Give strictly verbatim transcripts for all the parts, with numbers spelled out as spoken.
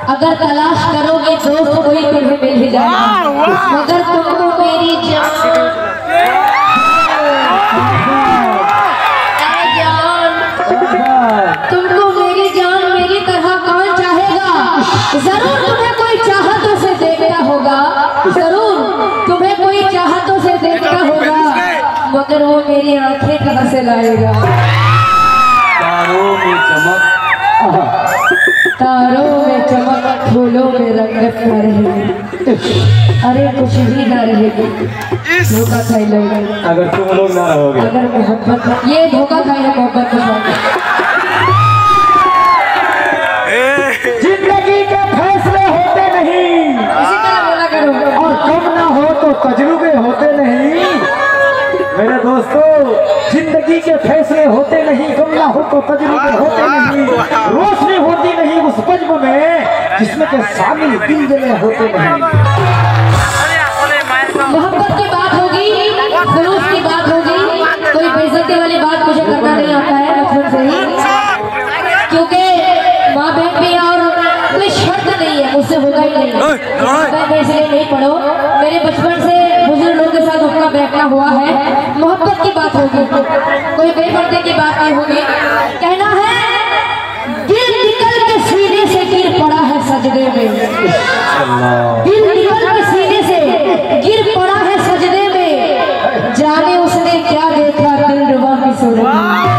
अगर तलाश करोगे दोस्त कोई तुम्हें मिल ही जाएगा, मगर तुमको मेरी जान तुमको मेरी जान मेरी तरह कौन चाहेगा। जरूर तुम्हें कोई चाहतों से देखता होगा, जरूर तुम्हें कोई चाहतों से देखता होगा, मगर वो मेरी आंखें कहाँ से लाएगा। तारों में चमक तारों में चमक फूलों में रंगत न रहेगी, अरे कुछ भी ना रहेगी। धोखा खाई लोग अगर तुम लोग ना रहोगे, अगर मोहब्बत ये धोखा खाई है मोहब्बत को। जिंदगी के फैसले होते नहीं, इसी तरह बोला करो, और कम ना हो तो तजुर्बे होते नहीं। मेरे दोस्तों, जिंदगी के फैसले होते नहीं, कम ना हो तो तजुर्बे होते नहीं। रोशनी होती नहीं उस बज्म में जिसमें के शामिल दिल जले होते नहीं। मोहब्बत की बात होगी, जुलूस की बात होगी, कोई बेइज्जती वाली बात मुझे करना नहीं आता है बचपन से ही, क्योंकि माँ बहन भी और कोई शर्त नहीं है, मुझसे होगा ही नहीं। मैं इसलिए नहीं पढ़ो, मेरे बचपन से बुजुर्ग लोगों के साथ उठना बैठना हुआ है। मोहब्बत की बात होगी, कोई बेपर्दे की बात नहीं होगी। कहना है दिल निकल के सीने से गिर पड़ा है सजदे में, दिल निकल के सीने से गिर पड़ा है सजदे में, जाने उसने क्या देखा दिलरुबा की सूरत में।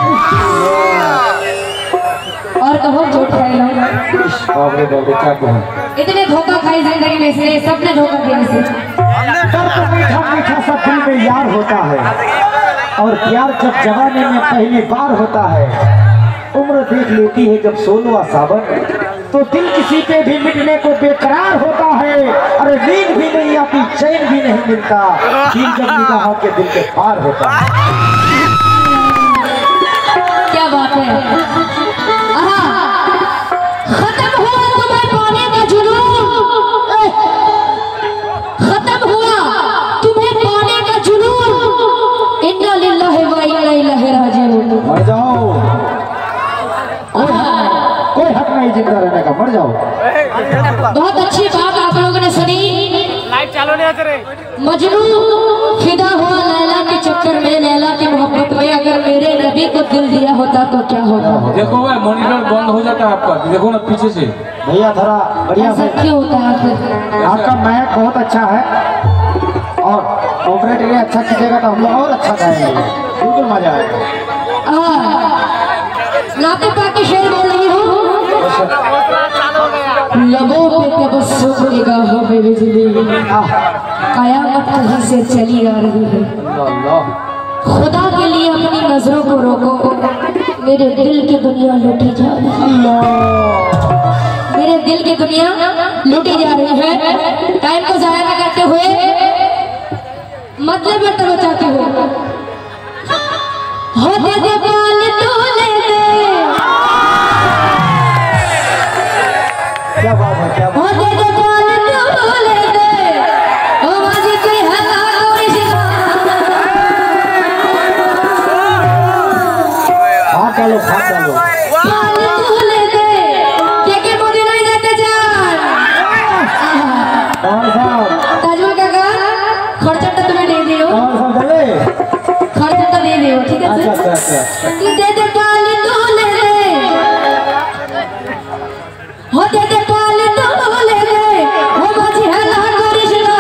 और कहो झूठ खाई लो, बाबरे बाबरे क्या कहूँ, इतने धोखा खाई जिंदगी में से सबने धोखा दिया से। दर्द मीठा मीठा सा दिल में यार होता है, और प्यार जब जवानी में पहली बार होता है। उम्र देख लेती है जब सोलवा सावन, तो दिल किसी पे भी मिटने को बेकरार होता है। अरे नींद भी नहीं आती, चैन भी नहीं मिलता, दिल जब निगाहों के दिल के पार होता है। क्या बात है। आहा, खत्म हुआ तुम्हें पाने का जुनून, खत्म हुआ तुम्हें पाने का जुनून, इन्ना लिल्लाहि व इन्ना इलैहि राजिऊन। मर जाओ, कोई हक नहीं जिंदा रहने का, मर जाओ। बहुत अच्छी बात आप लोगों ने सुनी। लाइट चालू नहीं होते रहे। मजनू फिदा हुआ लैला के चक्कर में, लैला की मोहब्बत में। अगर मेरे नबी को दिल दिया होता तो क्या होता। देखो भाई मॉनिटर बंद हो जाता है आपका, देखो ना पीछे से। भैया थोड़ा बढ़िया ऐसा से, क्यों होता है आखिर? आपका मैक बहुत अच्छा है, और ऑपरेटर अच्छा कीजिएगा तो हम लोग और अच्छा गाएंगे, बिल्कुल मजा आएगा। नाते पाके शेर बोल रही हूँ, लबों पे तबस्सुम निगाहों में बिजली, कयामत कहीं से चली आ रही है। खुदा के लिए अपनी नजरों को रोको, मेरे दिल की दुनिया लूटी जा रही है, मेरे दिल की दुनिया लूटी जा रही है। टाइम को जाया न करते हुए मतलब में बचाते हो होते दे पाल तोले दे, क्या बात है, क्या बात होते दे पाल तोले दे, ओ माजी कोई हला कोई शिवा। हाथ डालो, हाथ डालो। पाल तोले दे, के के मोदी नहीं देते जान। कौन साहब, ताजमहल काका खर्चा तो तुम्हें दे दियो, कौन साहब डले? खर्चा तो दे दियो, ठीक है अच्छा सर। अच्छा अच्छा, दे दे पाल तोले दे, हो दे दे पाल तोले दे, ओ माजी हला कोई शिवा।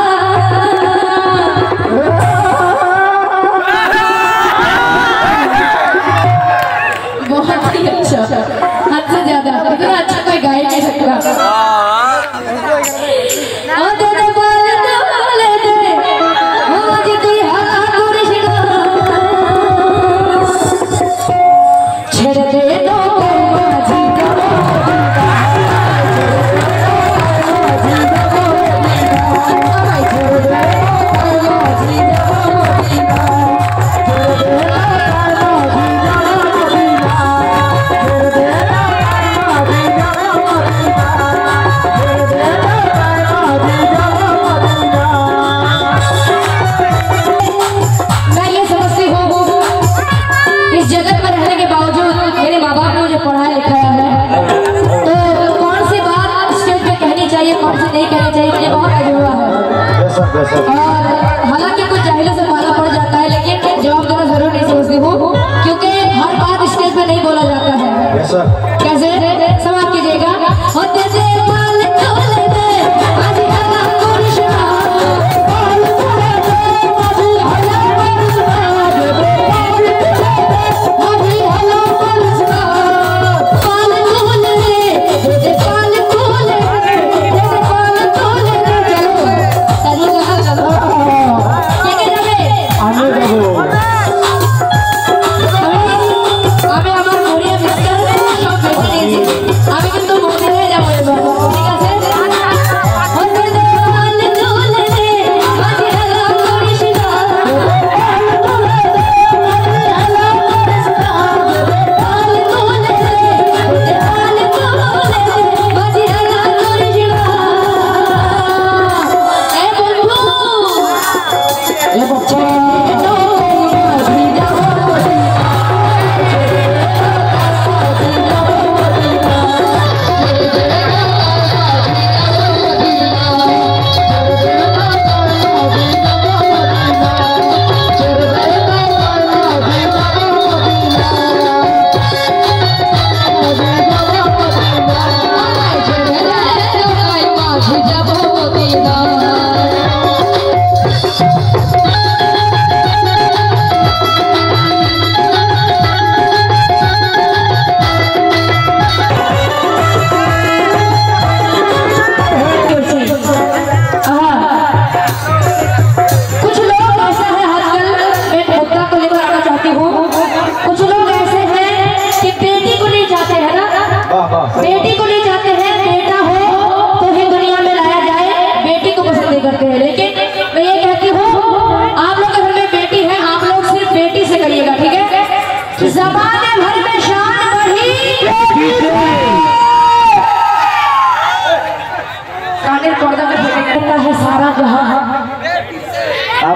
बहुत ही अच्छा, हद से ज्यादा, इतना अच्छा कोई गा ही नहीं सकता। ओ दे दे पाल तोले दे, ओ माजी कोई हला कोई शिवा। छेड़ दे दो माजी का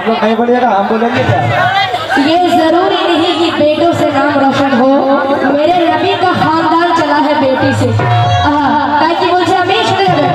आप लोग नहीं बोलिएगा, हम बोलेंगे क्या? ये जरूरी नहीं कि बेटों से नाम रोशन हो, मेरे नबी का खानदान चला है बेटी से। ताकि मुझे हमेशा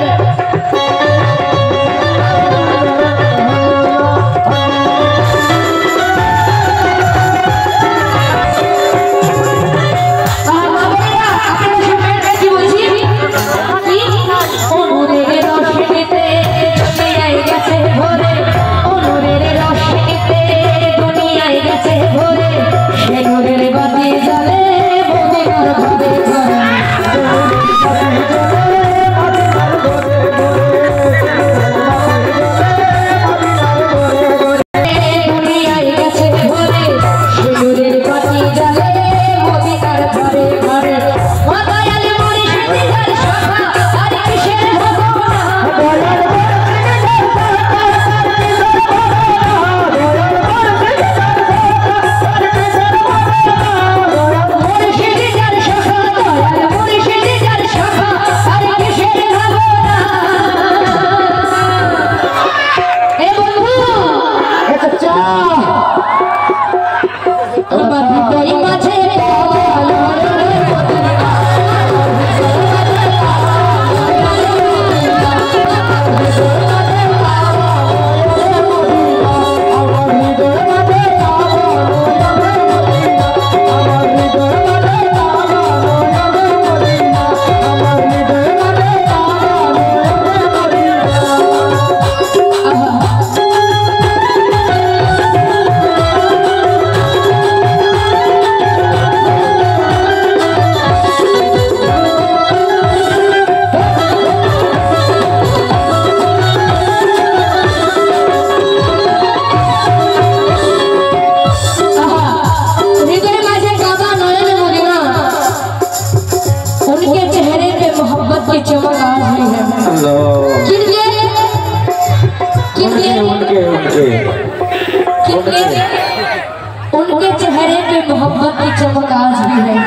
उनके चेहरे पे मोहब्बत की चमक आज भी है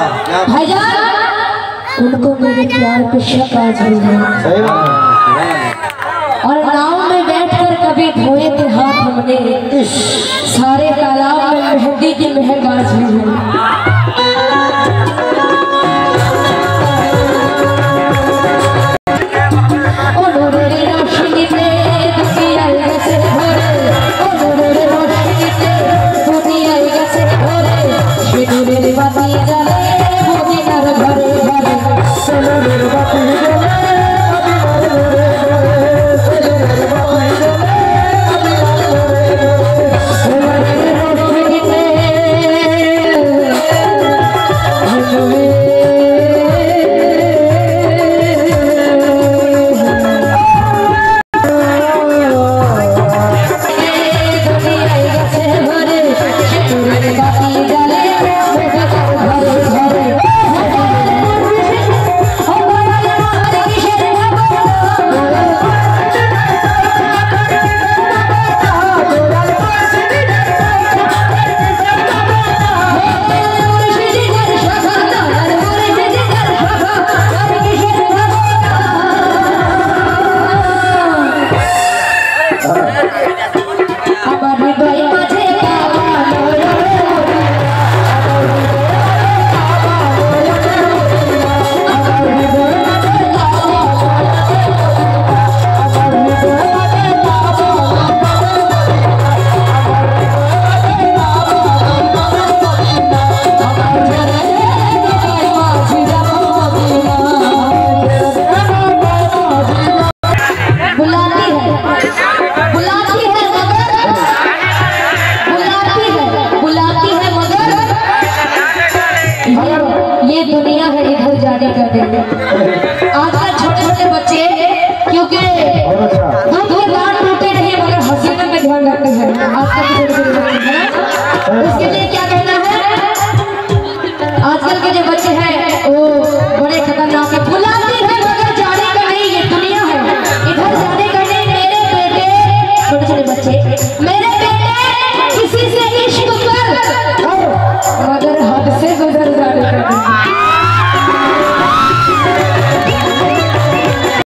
भाईजान। उनको मेरे प्यार पे शक आज भी है। और नाव में बैठकर कभी धोए थे हाथ हमने, सारे तालाब में मेहंदी की महक आज भी है।